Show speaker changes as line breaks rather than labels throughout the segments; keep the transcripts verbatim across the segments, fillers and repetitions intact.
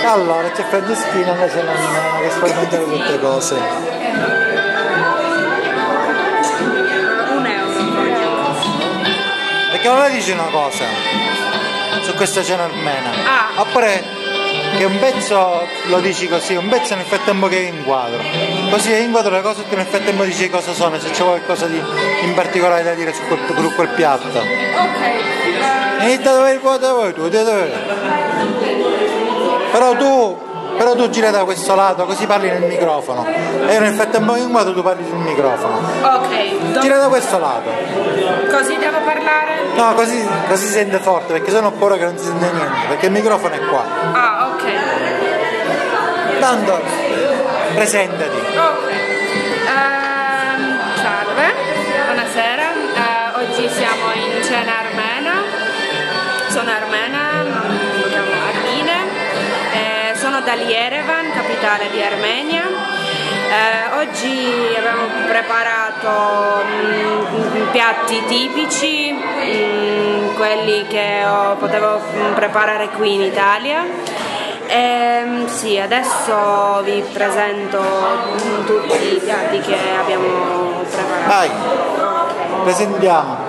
Allora, c'è Franceschina invece non, non che sperimentare tutte cose.
Un euro.
Perché non le dici una cosa su questa cena armena?
Ah.
Oppure che un pezzo lo dici così, un pezzo nel frattempo che è in quadro. Così è in quadro le cose e tu nel frattempo dici cosa sono, se c'è qualcosa di in particolare da dire su quel, su quel piatto.
Ok.
Inizia dove il vuoto vuoi tu, dove? Però tu, però tu gira da questo lato, così parli nel microfono. E io nel frattempo che in quadro tu parli sul microfono.
Ok.
Gira da questo lato.
Così devo parlare?
No, così, così si sente forte, perché sennò ho paura che non si sente niente, perché il microfono è qua.
Ah, ok.
Tanto, presentati.
Ok. Ehm, salve, buonasera. Eh, oggi siamo in cena armena. Sono armena, mi chiamo Armine. Eh, sono dall'Yerevan, capitale di Armenia. Eh, oggi abbiamo preparato mh, piatti tipici, mh, quelli che ho, potevo mh, preparare qui in Italia. E, sì, adesso vi presento mh, tutti i piatti che abbiamo preparato.
Vai, presentiamo.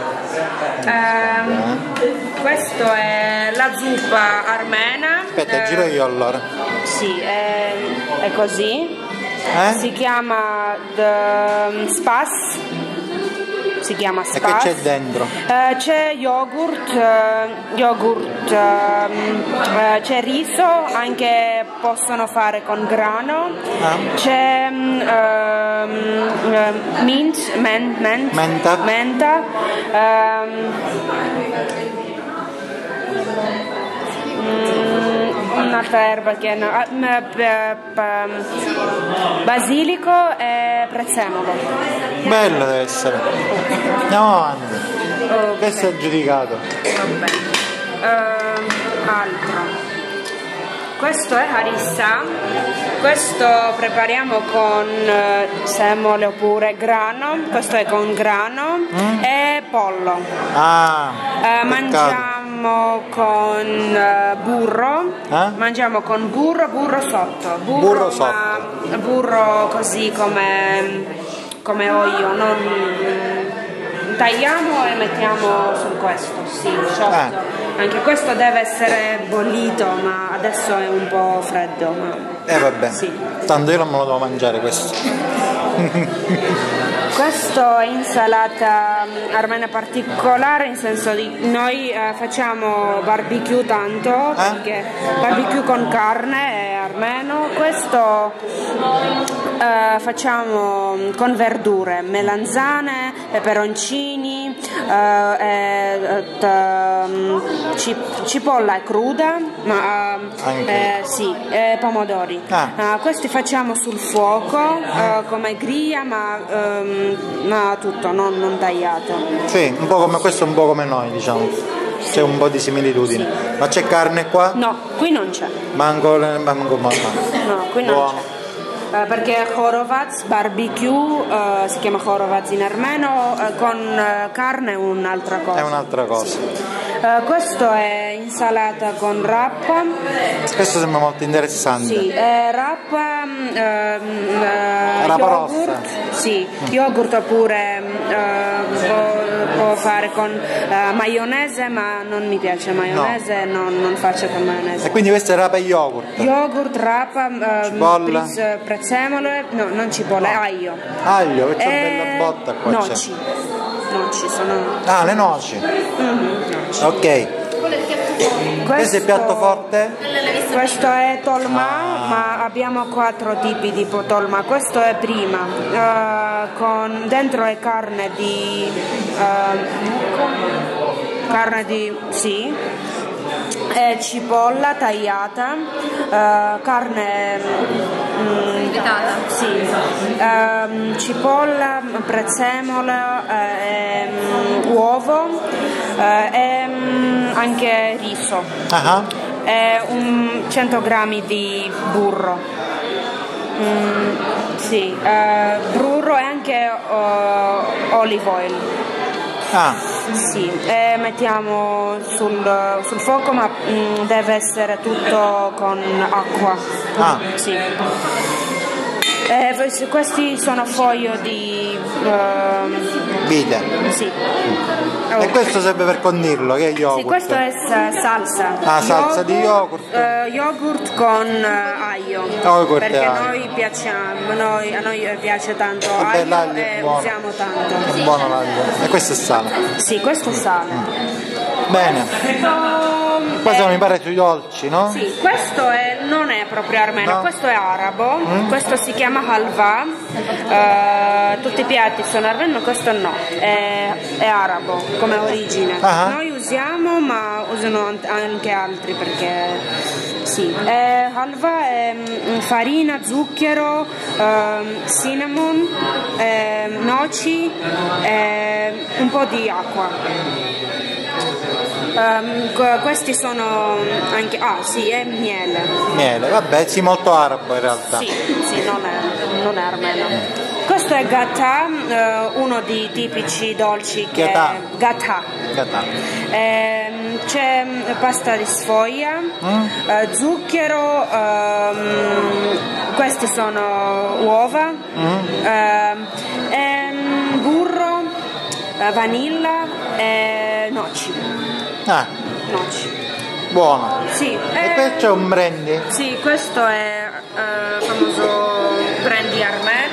Eh, questo è la zuppa armena.
Aspetta,
eh,
giro io allora.
Sì, è, è così.
Eh?
Si chiama the spas, si chiama spas.
E che c'è dentro?
Eh, c'è yogurt, eh, yogurt eh, eh, c'è riso, anche possono fare con grano.
Ah.
C'è mm, ehm, eh, mint, men, ment,
Menta.
menta ehm, mm, un'altra erba che no, ah, m- p- p- basilico e prezzemolo.
Bello deve essere. Andiamo avanti.
Ok.
Questo è giudicato.
Va bene. Ehm, altro. Questo è harissa. Questo prepariamo con eh, semole oppure grano. Questo è con grano
Mm.
e pollo.
Ah,
Eh,
peccato.
mangiamo con eh, burro,
Eh?
mangiamo con burro, burro sotto, burro,
Burro sotto.
ma burro così come, come ho io, non tagliamo e mettiamo su questo, sì, sotto.
Eh.
Anche questo deve essere bollito, ma adesso è un po' freddo. Ma...
Eh vabbè,
Sì.
tanto io non me lo devo mangiare questo.
Questo è insalata mm, armena particolare, in senso di noi eh, facciamo barbecue tanto, perché barbecue con carne è armeno. Questo eh, facciamo con verdure, melanzane, peperoncini, eh, eh, t- cip- cipolla è cruda, ma
Anche.
eh, sì, e pomodori.
Ah.
Eh, questi facciamo sul fuoco eh, come griglia, ma, ehm, ma tutto, non, non tagliato.
Sì, un po' come questo, un po' come noi, diciamo. C'è un po' di similitudine. Ma c'è carne qua?
No, qui non c'è.
Manco, manco mamma.
No, qui non
Buono.
c'è. Eh, perché Horovaz barbecue eh, si chiama Horovaz in armeno, eh, con eh, carne è un'altra cosa.
È un'altra cosa.
Eh, questo è insalata con rappa.
Questo sembra molto interessante.
Sì, eh, rappa, mm, ehm, eh,
Rappa
yogurt,
rossa.
sì, yogurt oppure eh, può, può fare con eh, maionese, ma non mi piace maionese, non, non faccio con maionese.
E quindi questo è rapa e yogurt.
Yogurt, rappa, eh,
Cipolla.
pris- prezzemole, no, non cipolla, aglio.
Aglio, questa è
E
bella botta qua
noci. Noci sono.
c'è. Ah, le noci.
Mhm, noci.
Ok. Questo è il piatto forte?
Questo è tolma, ma abbiamo quattro tipi di po- tolma. Questo è prima, eh, con dentro è carne di eh, carne di sì, e cipolla tagliata, eh, carne mm, sì, ehm, cipolla, prezzemolo, eh, ehm, uovo eh, e mm, anche riso.
Ah,
È un cento grammi di burro. Mm, sì, eh, burro e anche uh, olive oil.
Ah.
Sì, e mettiamo sul, sul fuoco, ma mh, deve essere tutto con acqua.
Ah.
Sì. Eh, questi sono foglio di uh,
vite.
Sì.
E questo serve per condirlo, che è yogurt?
Sì, questo è salsa.
Ah, salsa di yogurt.
Uh, yogurt con uh, aglio.
Yogurt
perché
aglio.
Noi piacciamo, noi, a noi piace tanto
Vabbè,
aglio
è
e
buono.
usiamo tanto.
È buono l'aglio. E questo è sale.
Sì, questo è sale.
Bene.
Um,
Qua siamo
eh,
mi pare sui dolci, no?
Sì, questo è, non è proprio armeno,
No.
questo è arabo,
Mm.
questo si chiama halva, uh, tutti i piatti sono armeno, ma questo no, è, è arabo come origine.
Ah.
Noi usiamo, ma usano anche altri perché sì. Eh, halva è mm, farina, zucchero, ehm, cinnamon, ehm, noci, ehm, un po' di acqua. Um, questi sono anche, ah sì, è miele.
Miele, vabbè, sì, molto arabo in realtà.
Sì, sì, non è, non è armeno. Questo è gatà, eh, uno dei tipici dolci che
Gatà.
gatà.
Gatà.
Ehm, c'è pasta di sfoglia,
Mm.
eh, zucchero, ehm, questi sono uova,
Mm.
ehm, ehm, burro, eh, vanilla e noci.
Ah,
Noci.
buono.
Sì,
E
eh,
qui c'è un brandy.
sì, questo è eh, famoso brandy armeno.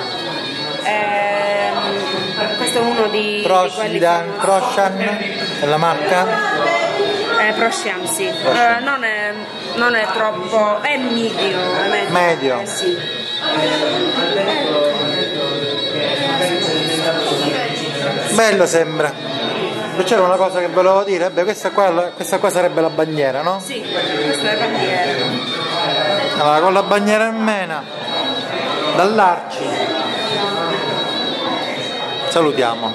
Ehm, questo è uno di, di quelli
Proscian,
famosi.
Proscian, è la marca?
Eh, Proscian, sì. Eh, non, è, non è troppo, è medio. È medio.
Medio.
Eh, sì.
Bello sembra. C'era una cosa che volevo dire, beh, questa qua, questa qua sarebbe la bandiera, no?
Sì, questa è bandiera.
Allora, con la bandiera in mena, dall'Arci, salutiamo.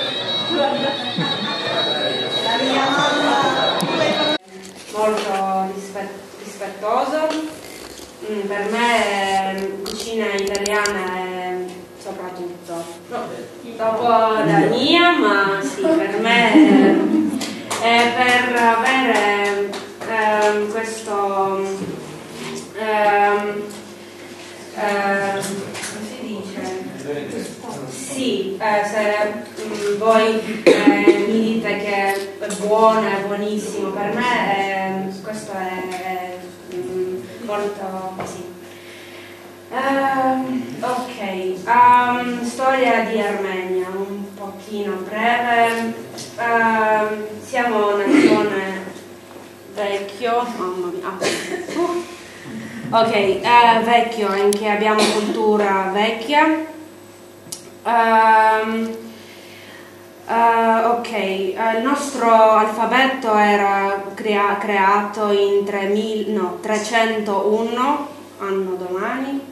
Molto rispet- rispettoso. Mm, per me cucina italiana è soprattutto. Dopo la mia, ma sì, per me è per avere ehm, questo ehm, ehm, come si dice? Sì, eh, se mm, voi eh, mi dite che è buono, è buonissimo, per me eh, questo è, è mm, molto sì. Uh, ok, um, storia di Armenia, un pochino breve. Uh, siamo una nazione vecchio, mamma mia. Uh. Ok, uh, vecchio, anche abbiamo cultura vecchia. Um, uh, ok, uh, il nostro alfabeto era crea- creato in tremila, no, trecentouno, anno domani.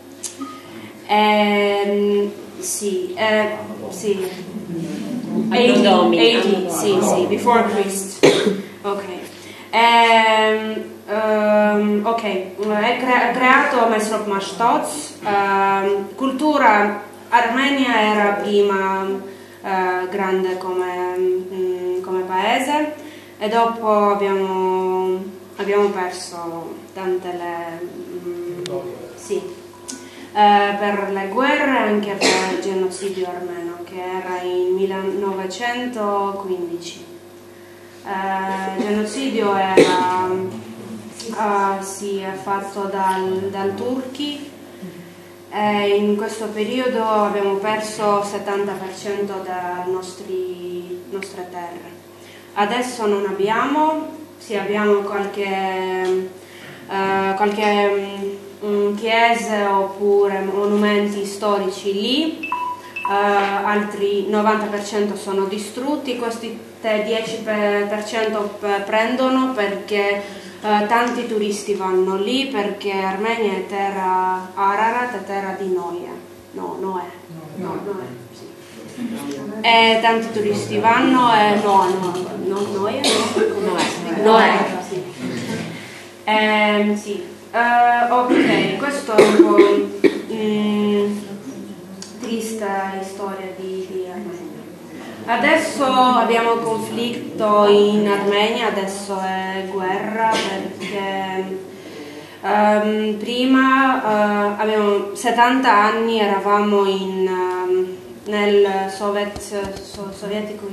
Ehm, sì, eh, sì. ottanta, ottanta, sì, sì, before Christ. Ok. Ehm, um, ok, è cre- creato Mesrop Mashtoz. Um, cultura Armenia era prima uh, grande come, mm, come paese e dopo abbiamo, abbiamo perso tante le... Mm, sì. Uh, per le guerre e anche per il genocidio armeno che era in millenovecentoquindici. Uh, il genocidio era uh, sì, è fatto dal, dal turchi e in questo periodo abbiamo perso il settanta per cento delle nostre terre. Adesso non abbiamo, sì, abbiamo qualche, uh, qualche um, chiese oppure monumenti storici lì, uh, altri novanta per cento sono distrutti, questi dieci per cento prendono perché uh, tanti turisti vanno lì perché Armenia è terra Ararat, è terra di Noè, no, Noè, no, Noè, sì. E tanti turisti vanno e no, no, no, Noè, no, Noè, sì. Eh, sì. Uh, ok, questo è un po' mm, triste storia di, di Armenia.
Adesso abbiamo conflitto in Armenia, adesso è guerra perché um, prima uh, abbiamo settanta anni, eravamo in, um, nel Soviet, so, sovietico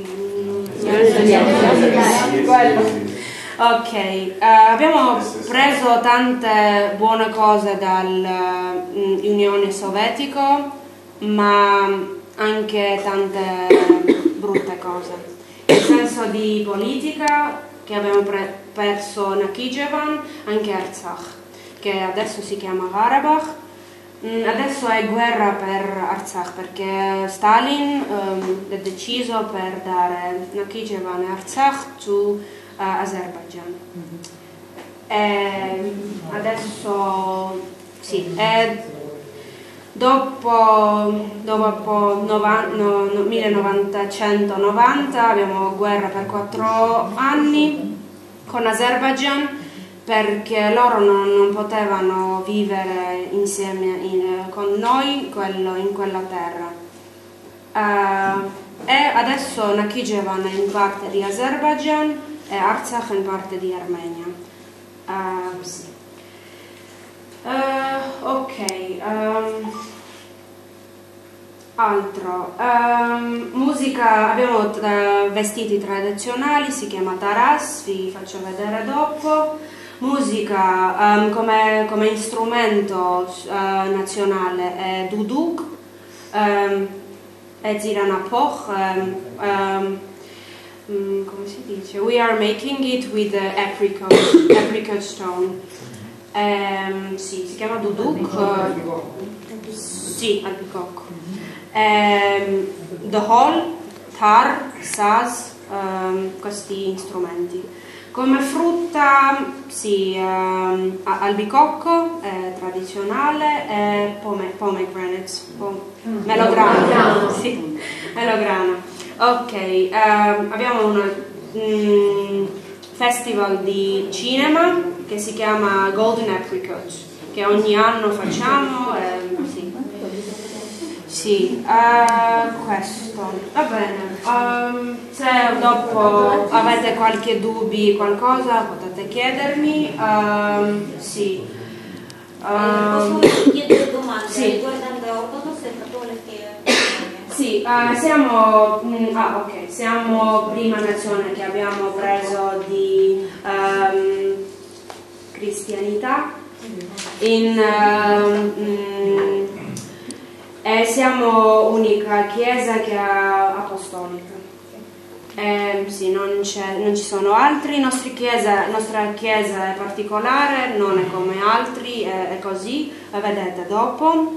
ok, uh, abbiamo preso tante buone cose dall'Unione Sovietica, ma anche tante brutte cose. Nel senso di politica, che abbiamo perso Nakhichevan, anche Artsakh, che adesso si chiama Karabakh. Adesso è guerra per Artsakh perché Stalin um, ha deciso per dare Nakhichevan e Artsakh to uh, Azerbaijan. E adesso sì, è dopo, dopo novan, no, no, millenovecentonovanta abbiamo guerra per quattro anni con Azerbaijan, perché loro non, non potevano vivere insieme in, con noi quello, in quella terra. Uh, e adesso Nakhichevan è in parte di Azerbaijan e Artsakh in parte di Armenia. Uh, sì. uh, ok. Um, altro. Um, musica, abbiamo tra, vestiti tradizionali, si chiama taras, vi faccio vedere dopo. Musica um, come, come strumento uh, nazionale è duduk, um, è ziranapoch, um, um, um, come si dice? We are making it with the apricot, apricot stone. Um, sì, si chiama duduk. Uh, sì, albicocco. Um, the hall, tar, saz, um, questi strumenti. Come frutta, sì, um, albicocco è tradizionale e pome, pomegranate, pom, melograno, sì, melograno. Ok, um, abbiamo un um, festival di cinema che si chiama Golden Apricot, che ogni anno facciamo, eh, sì. Sì, uh, questo, va bene, um, se dopo avete qualche dubbio, qualcosa potete chiedermi, um, sì. Um,
Posso chiedere domande
sì.
riguardante ortodosse e cattoliche?
Sì, uh, siamo, mm, ah, okay, siamo prima nazione che abbiamo preso di um, cristianità in... Uh, mm, E siamo unica chiesa che è apostolica. Eh, sì, non, non ci sono altri. Nostra chiesa, nostra chiesa è particolare, non è come altri, è, è così, la vedete dopo.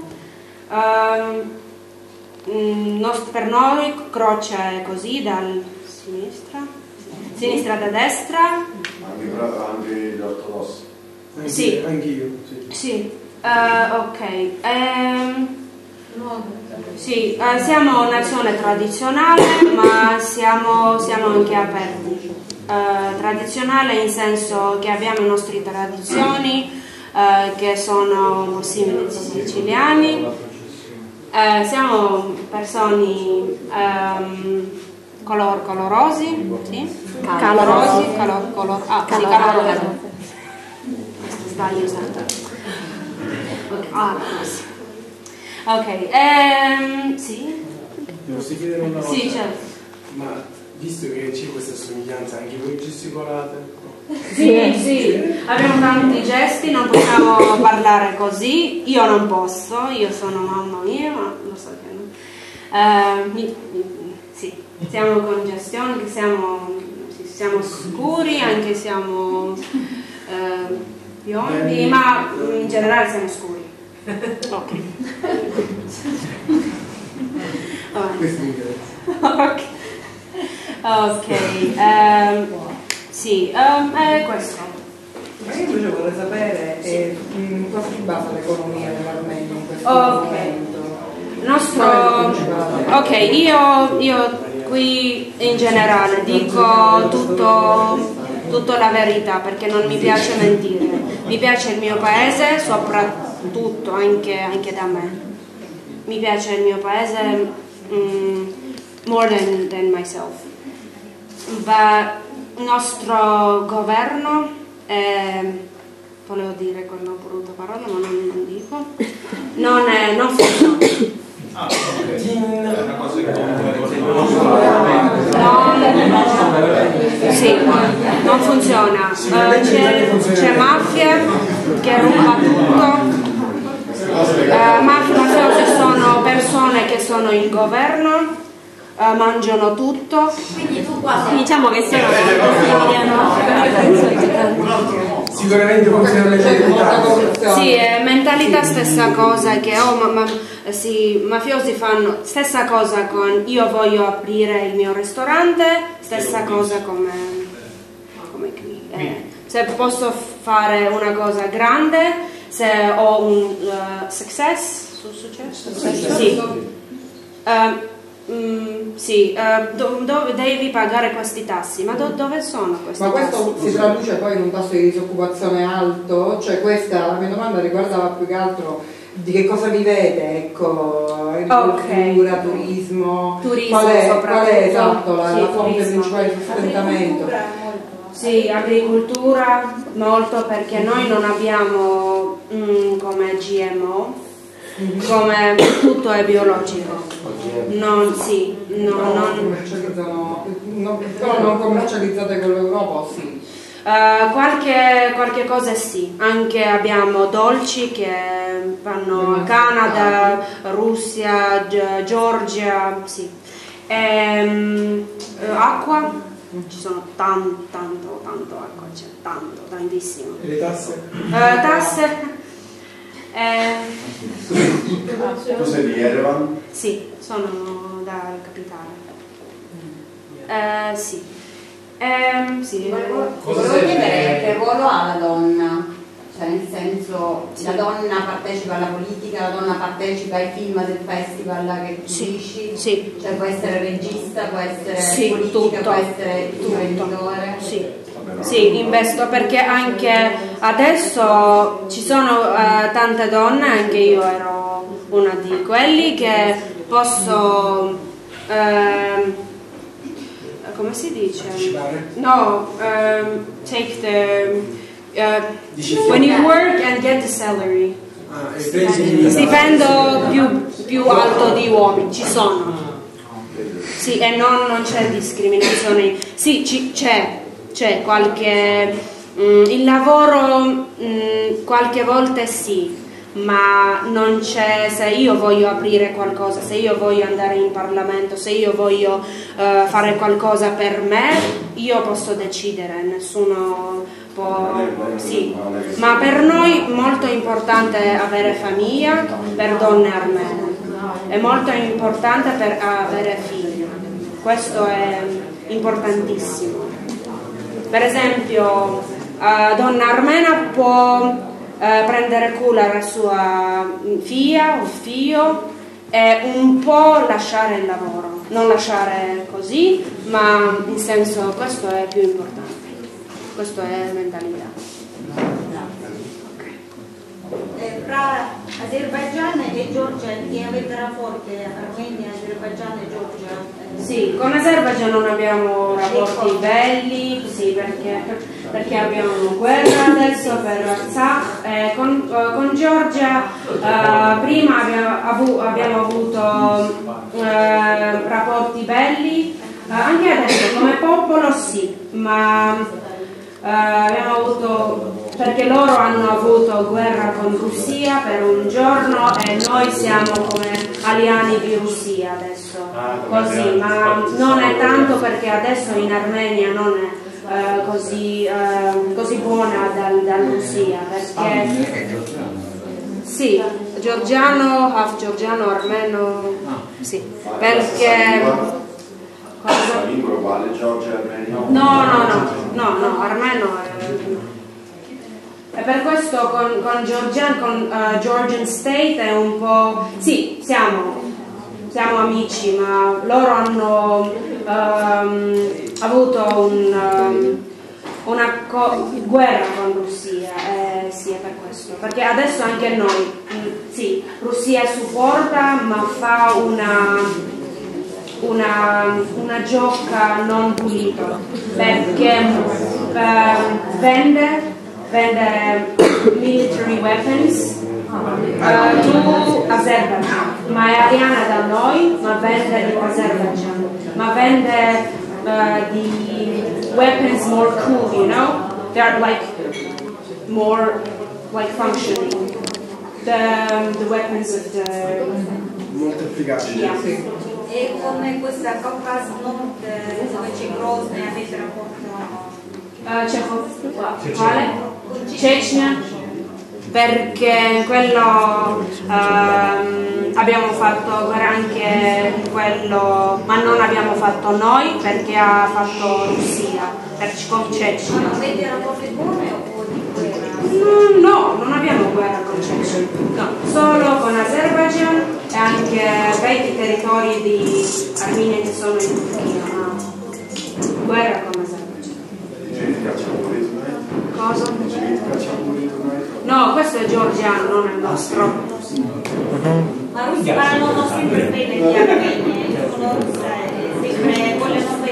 Um, nost- per noi croce è così, dal sinistra, sinistra da destra.
Anche, anche gli ortodossi?
Anche, sì.
Anch'io, sì.
Sì, uh, ok. Um, Sì, eh, siamo nazione tradizionale, ma siamo, siamo anche aperti. Eh, tradizionale in senso che abbiamo le nostre tradizioni, eh, che sono simili ai siciliani. Eh, siamo persone um, color, colorosi, sì? Calorosi, calor, color, ah, sì, calorosi. Sbaglio usando. Ok, ah, sì. Ok, ehm, sì?
Posso chiedere una cosa?
Sì, certo.
Ma visto che c'è questa somiglianza, anche voi gesticolate?
Sì, sì, abbiamo tanti gesti, non possiamo parlare così, io non posso, io sono mamma mia, ma lo so che non. Uh, mi, mi, sì, siamo con gestione, che siamo, sì, siamo scuri, anche siamo uh, biondi, ma in generale siamo scuri. Ok.
Questo mi interessa.
Ok, okay. Um, sì, um, è questo.
Ma io invece vorrei sapere eh, mh, cosa si basa l'economia dell'Armenia in questo
Ok.
momento?
Nostro, ok, io, io qui in generale dico tutto, tutta la verità perché non mi piace mentire. Mi piace il mio paese, soprattutto anche, anche da me. Mi piace il mio paese, mm, more than, than myself. But il nostro governo, eh, volevo dire quello ho voluto parola, ma non, non dico, non, è, non funziona.
Ah, ok. È una cosa che
non, sì, non funziona. Uh, c'è, c'è mafia che ruba tutto. Uh, mafiosi sono persone che sono in governo, uh, mangiano tutto.
Quindi tu qua
Diciamo che sono
Sicuramente funziona mentalità.
Sì, è mentalità stessa cosa che oh, ma, ma, sì, mafiosi fanno stessa cosa con io voglio aprire il mio ristorante, stessa cosa come, come qui. Eh, se posso fare una cosa grande, se ho un uh, success, su successo? Sì. Uh, mm, sì, uh, do, dove devi pagare questi tassi? Ma do, dove sono questi
Ma
tassi?
questo si traduce poi in un tasso di disoccupazione alto? Cioè questa, la mia domanda riguardava più che altro di che cosa vivete, ecco, agricoltura,
Okay.
turismo,
Turismo
qual è,
soprattutto.
qual è esatto la,
Sì,
la fonte
turismo.
principale di sostentamento?
Sì, agricoltura molto perché noi non abbiamo mm, come G M O, come tutto è biologico. Non, sì, no,
No,
non,
commercializzano, no, però non commercializzate con l'Europa o sì?
Uh, qualche, qualche cosa sì, anche abbiamo dolci che vanno a Canada, Russia, G- Georgia, sì. Ehm, uh, acqua, ci sono tanto, tanto, tanto acqua, c'è tanto, tantissimo.
E le tasse?
Uh, tasse, eh,
Tu sei di Yerevan?
sì, sono dalla capitale. Eh, sì. Ehm, sì.
Volevo, volevo chiedere che ruolo ha la donna, cioè nel senso
Sì.
la donna partecipa alla politica, la donna partecipa ai film del festival che tu
Sì.
dici,
Sì.
cioè può essere regista, può essere
Sì,
politica,
tutto.
può essere
Tutto.
imprenditore.
Sì. Sì, investo perché anche adesso ci sono eh, tante donne, anche io ero una di quelli che posso, ehm, come si dice?
Anticipare?
No, ehm, take the, eh,
Dici
when you work and get the salary.
Ah, e prendi
Stipendio più, più alto di uomini, ci sono. Sì, e non, non c'è discriminazione. Sì, ci- c'è, c'è qualche... mm, il lavoro mm, qualche volta sì, ma non c'è, se io voglio aprire qualcosa, se io voglio andare in Parlamento, se io voglio eh, fare qualcosa per me, io posso decidere, nessuno può... Sì, ma per noi è molto importante avere famiglia per donne armene, è molto importante per avere figli, questo è importantissimo. Per esempio, una donna armena può eh, prendere cura della sua figlia o figlio e un po' lasciare il lavoro, non lasciare così, ma in senso questo è più importante, questo è mentalità.
Eh, fra Azerbaigian e Georgia che avete rapporti, Armenia, Azerbaigian e Georgia? Eh,
Sì, con Azerbaigian non abbiamo rapporti belli, sì, perché, perché abbiamo guerra adesso per Artsakh. Eh, con, eh, con Georgia eh, prima abbiamo, avu- abbiamo avuto eh, rapporti belli, eh, anche adesso come popolo sì, ma eh, abbiamo avuto, perché loro hanno avuto guerra con Russia per un giorno e noi siamo come alieni di Russia adesso, così, ma non è tanto perché adesso in Armenia non è eh, così, eh, così buona dal, dal Russia, perché sì, georgiano, half georgiano, armeno, sì, perché...
La lingua è uguale, Georgia e Armenia?
No, no, no, no, no, armeno è... E per questo con, con Georgian, con uh, Georgian State è un po'... Sì, siamo, siamo amici, ma loro hanno um, avuto un, um, una co- guerra con Russia, eh, sì, è per questo. Perché adesso anche noi, mh, sì, Russia supporta, ma fa una... una, una gioca non pulita, perché uh, vende, vende military weapons uh, to Azerbaijan, ma è ariana da noi, ma vende di Azerbaijan, ma vende uh, di weapons more cool, you know? They're like more like functioning. The, the weapons of the...
Molto efficaci.
Yeah.
E come questa Caucaso Nord dove c'è Grozny avete rapporto?
Uh, Cechov, quale? Cecnia, perché quello um, abbiamo fatto anche quello, ma non abbiamo fatto noi perché ha fatto Russia, per con Cecnia.
Ma avete rapporti buoni o di guerra?
No, no, non abbiamo guerra con Cecenia, no, solo con Azerbaijan e anche venti territori di Armenia che sono in Turchia, ma guerra con Azerbaijan. Cosa? No, questo è georgiano, non è il nostro.
Ma russi parlano sempre bene di Armenia, sono russa e sempre vogliono